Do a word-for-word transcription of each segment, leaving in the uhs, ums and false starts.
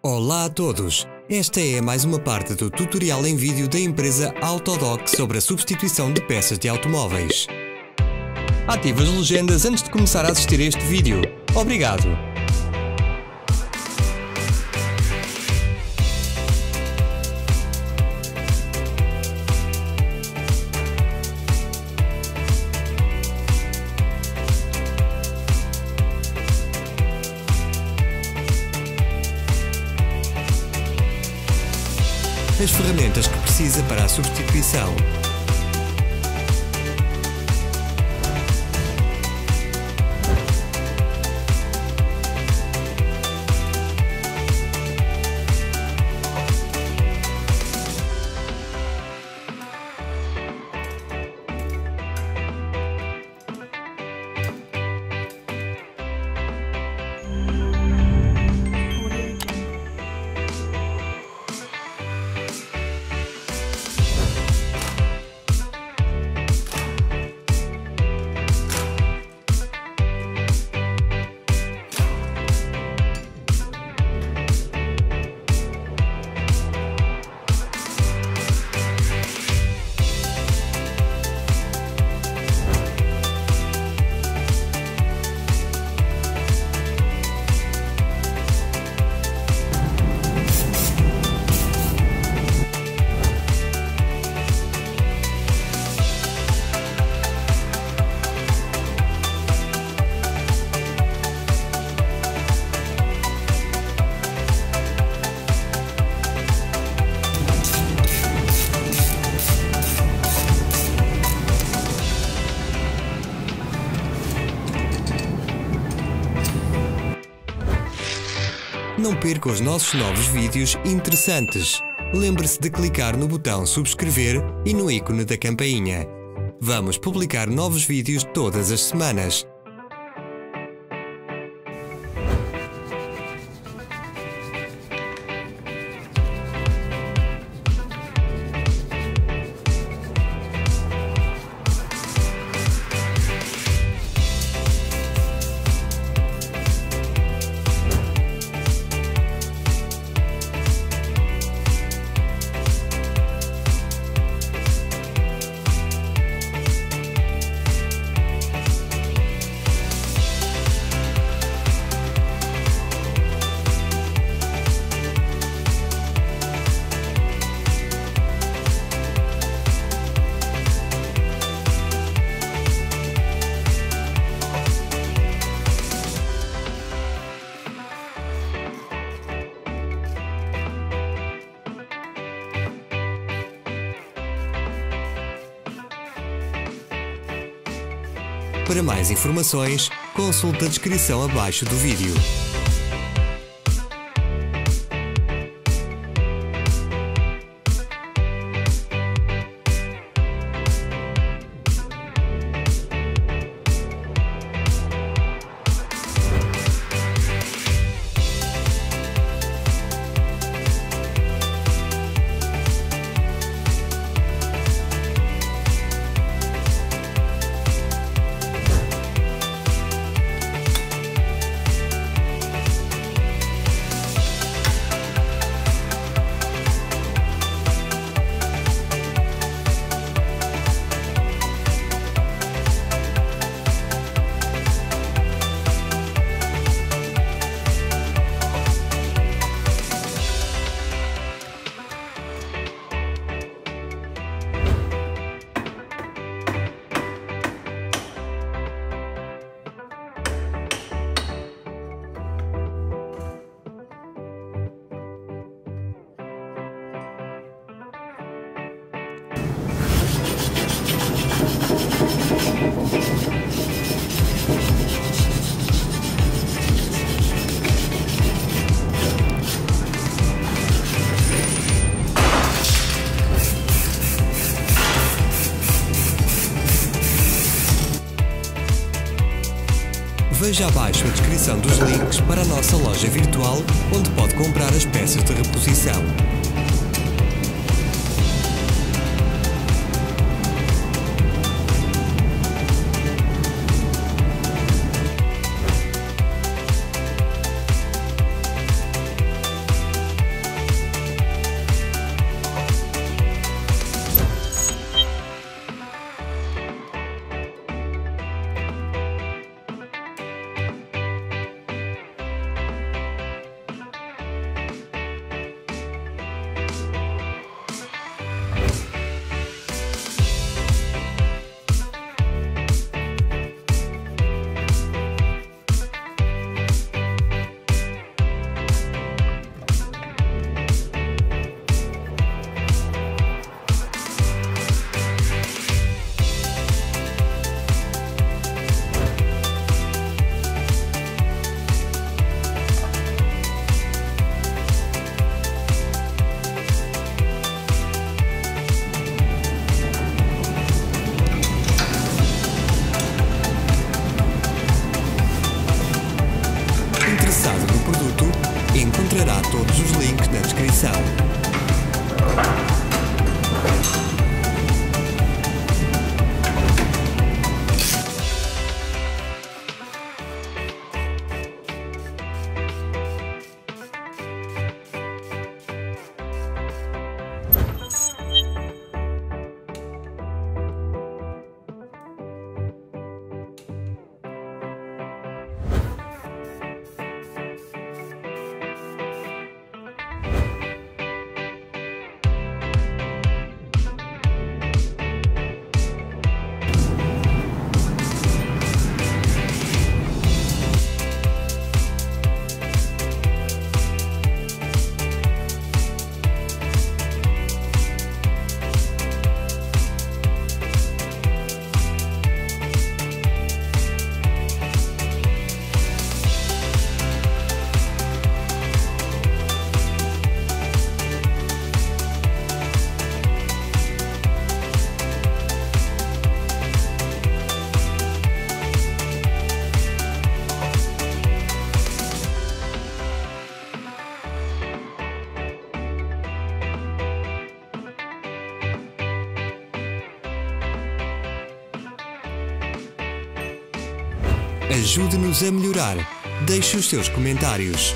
Olá a todos! Esta é mais uma parte do tutorial em vídeo da empresa Autodoc sobre a substituição de peças de automóveis. Ative as legendas antes de começar a assistir a este vídeo. Obrigado! As ferramentas que precisa para a substituição. Não perca os nossos novos vídeos interessantes. Lembre-se de clicar no botão subscrever e no ícone da campainha. Vamos publicar novos vídeos todas as semanas. Para mais informações, consulte a descrição abaixo do vídeo. Veja abaixo a descrição dos links para a nossa loja virtual, onde pode comprar as peças de reposição. encontrará todos os links na descrição. Ajude-nos a melhorar. Deixe os seus comentários.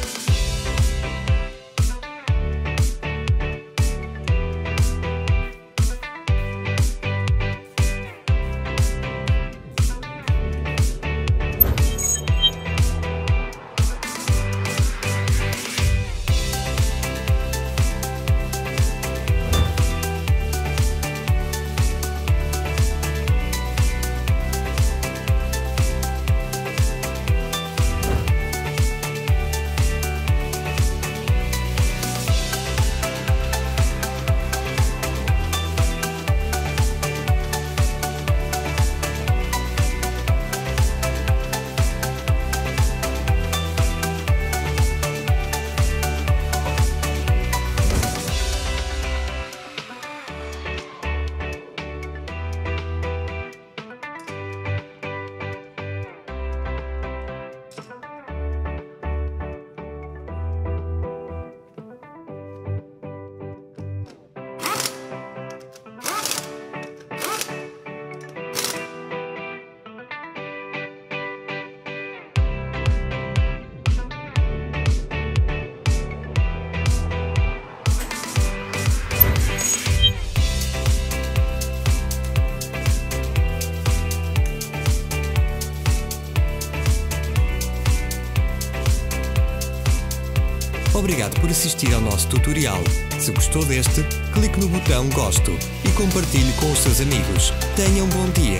Obrigado por assistir ao nosso tutorial. Se gostou deste, clique no botão Gosto e compartilhe com os seus amigos. Tenha um bom dia!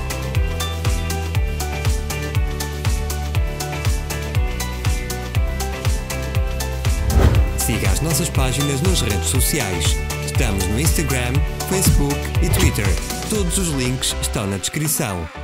Siga as nossas páginas nas redes sociais. Estamos no Instagram, Facebook e Twitter. Todos os links estão na descrição.